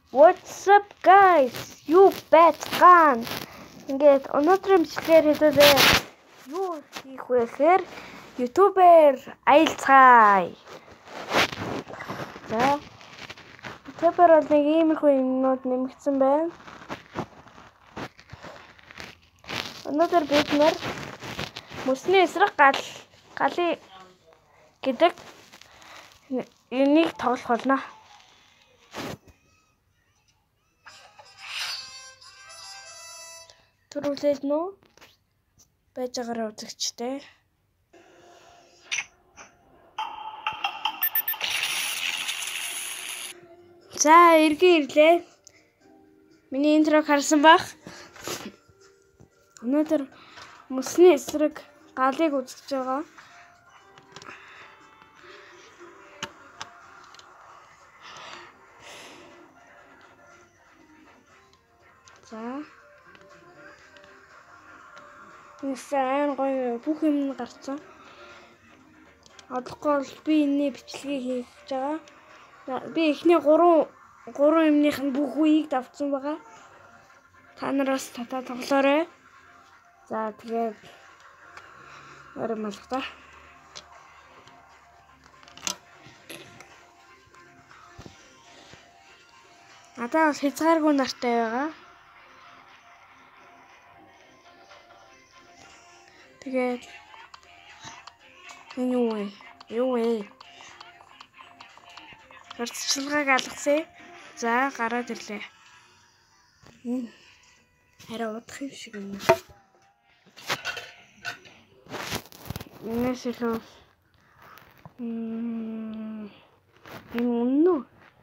What's up guys? You bet gone. Ингээд өнөөдрийн бичлэгээр хэдүүлээ. Юу хийх вэ гэхээр YouTuber аялцгаая. За. YouTuber бол нэг иймэрхүү юмнууд нэмэгдсэн байна. Өнөөдөр бид нэр мөсний эсрэг галын гэдэг юунийг тоглох болно. Түрүүлээд нөө байж байгаараа үзэгчтэй. За, ирлээ. Миний интрог харсан бах. Өнөөдөр мөсний эсрэг галыг үзэж байгаа. За. Инсан гоё бүх юм гарцсан. Одохгүй бол би энэ бичлэгийг хийж байгаа. Би эхний 3 юмных нь бүх үеийг давтсан байгаа. Та нараас татаа тоглоорой. За тэгээд оромлогтой. Надаа бас хязгааргүй нартай байгаа. Тэгээд энэ юу вэ? Хурцчилгааг алгасаа. За гараад ирлээ. Хараа удах юм шиг юм. Энэс илүү үнэн үү?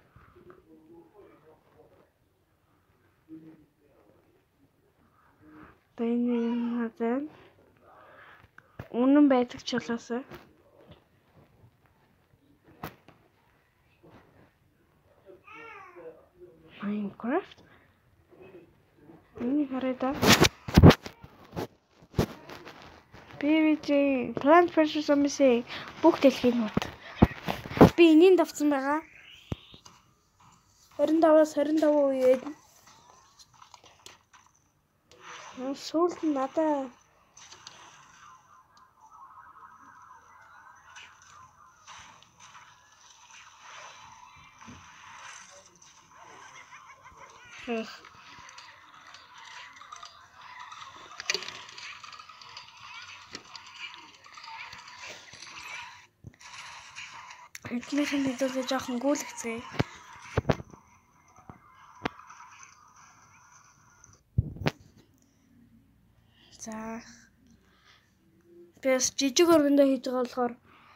Бэниймадэн үнэн байдаг ч болоосоо. Minecraft. Миний хараад PvP Plant vs Zombies бүх дэлхийн нут. Би энийн давцсан байгаа. 25-аас 25 үед. Сүүлд нь надаа Эднийхэн хэдүүлээ жоохон гүйлгцгээе. За. Бис жижиг өргөндөө хийж байгаа болохоор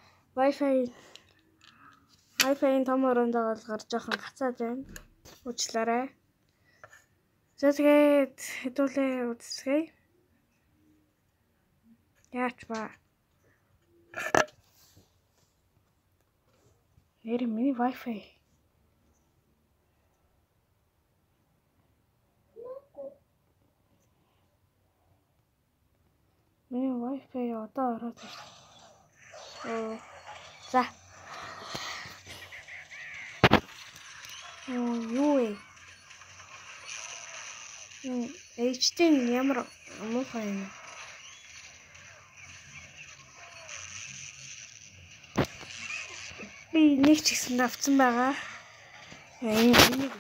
Wi-Fi-ийн том өргөндөө болохоор жоохон гацаад байна. Уучлаарай. За тэгээд хэдүүлээ үзсгэе. Яач ба. Миний Wi-Fi. Миний Wi-Fi одоо ороод байна. За. Юу вэ? HD ямар муухай юм. Би нэг ч гэсэн авсан байгаа. Энийг үзгүй.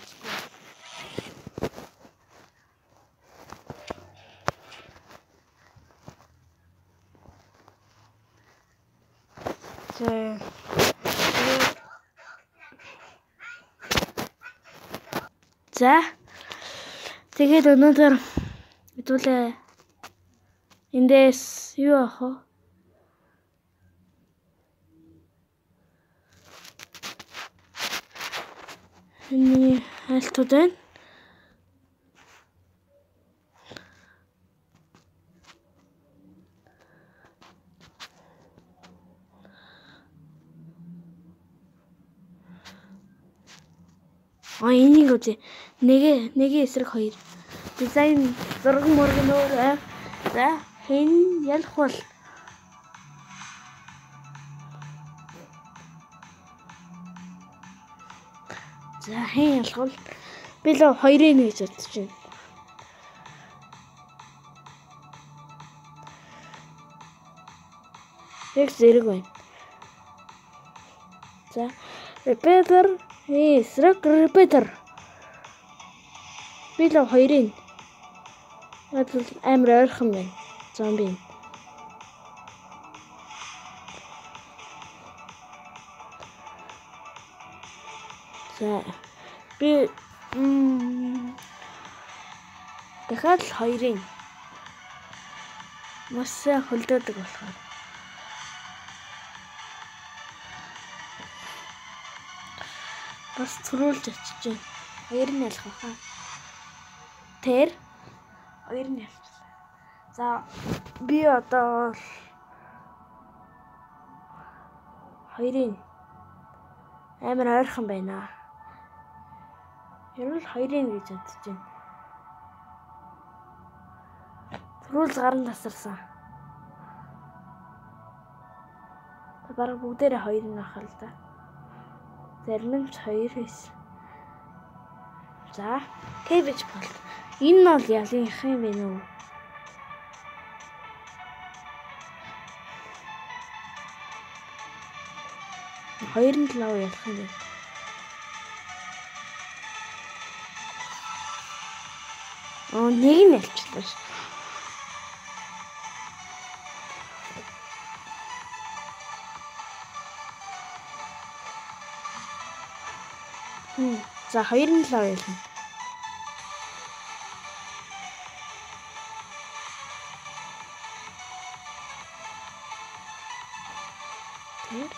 За. Тэгээд өнөөдөр хэдүүлээ эндээс юу авах вэ? Миний хайлтууд байна. Энийг үзье. Нэгэ эсрэг 2. Дизайн зураг мөргөн өөр. За, хэн ялах бол? За хэн ялах бол? Би л 2-1 гэж бодож байна. Яг зэрэг байна. За, repeater, repeater. Би л 2-1. Амар ойрхон байна. Зомби. За, би дахиад 2-1. Маш сайн хөлдөөдөг болохоор. Бас цөрүүлж очиж байна. 2-1 ялах баха. Тэр 2-1 ялчихлаа. За, би одоо 2-1 амар ойрхон байна. Ер нь 2-1 гэж бодож байна. Цөрүүл гаран тасарсан. Бараг бүгдээрээ 2-1 авах л да. Зарим нь 2-9. За, кэбэж бол. Энэ нь бол ялынх юм бэ нүү? Хоёр нь лав ялах юм бэ? Нэг нь ялчлаа ш. За, хоёр нь лав ялна. Тэр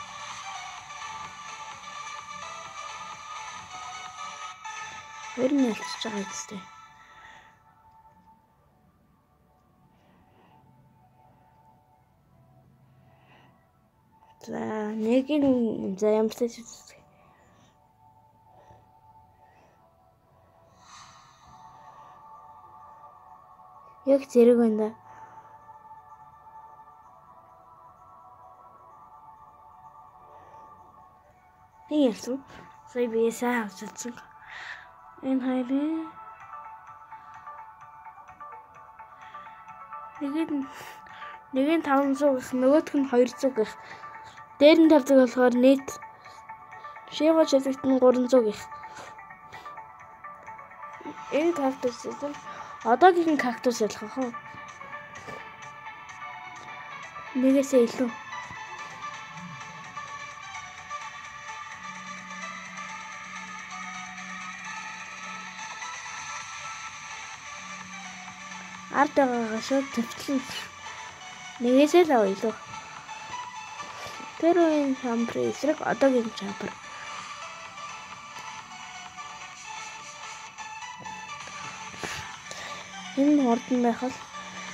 хоёр нь ялчж байгаа үстэй. За, нэг нь за ямартай ч үстэй. Яг зэрэг байна да. Нэг ялсан. Сая би сайн авч чадсан. Энэ хоёрын нэг нь 500 гэх, нөгөөх нь 200 гэх. Дээр нь тавьдаг болохоор нийт шийгоо чөлөгт нь 300 гэх. Энэ кактус гэсэн одоогийн кактус ялах уу? Нэгээсээ илүү. Ард байгаагаа шууд төвчлэн. Нэгээсээ л илүү. Тэр үеийн чамбар эсрэг одоогийн чамбар. Энэ хурдан байх л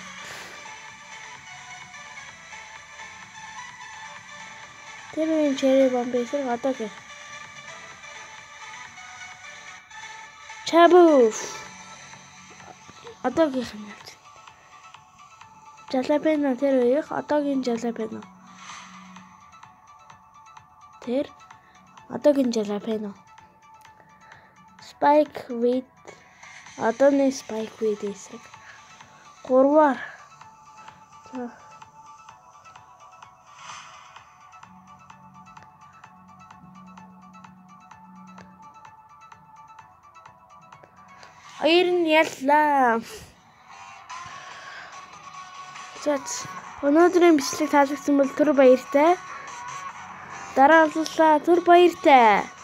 тэр үеийн черри бомб эсрэг одоогийн чабуф одоогийн юм. Жалапено тэр үеих одоогийн жалапено. Тэр одоогийн жалапено. Spike with одооний spike with эсрэг 3-аар. Хоёр нь яллаа. За, өнөөдрийн бичлэг таалагдсан бол түр баяртай. Дараа уулзлаа. Түр баяртай.